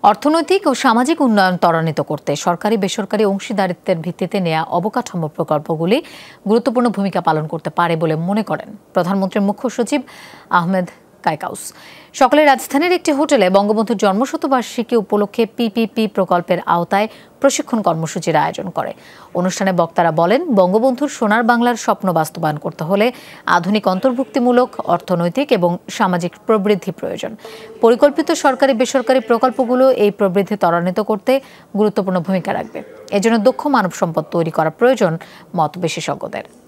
অর্থনৈতিক ও সামাজিক উন্নয়ন ত্বরান্বিত করতে সরকারি বেসরকারি অংশীদারিত্বের ভিত্তিতে নেওয়া অবকাঠামো প্রকল্পগুলি গুরুত্বপূর্ণ ভূমিকা পালন করতে পারে বলে মনে করেন প্রধানমন্ত্রীর মুখ্য সচিব আহমেদ কায়কাউস। সকালে রাজধানীর একটি হোটেলে বঙ্গবন্ধুর জন্মশতবার্ষিকী উপলক্ষে পিপিপি প্রকল্পের আওতায় প্রশিক্ষণ কর্মসূচির আয়োজন করে। অনুষ্ঠানে বক্তারা বলেন, বঙ্গবন্ধুর সোনার বাংলার স্বপ্ন বাস্তবায়ন করতে হলে আধুনিক অন্তর্ভুক্তিমূলক অর্থনৈতিক এবং সামাজিক প্রবৃদ্ধি প্রয়োজন। পরিকল্পিত সরকারি বেসরকারি প্রকল্পগুলো এই প্রবৃদ্ধি ত্বরান্বিত করতে গুরুত্বপূর্ণ ভূমিকা রাখবে। এজন্য দক্ষ মানব সম্পদ তৈরি করা প্রয়োজন মত বিশেষজ্ঞদের।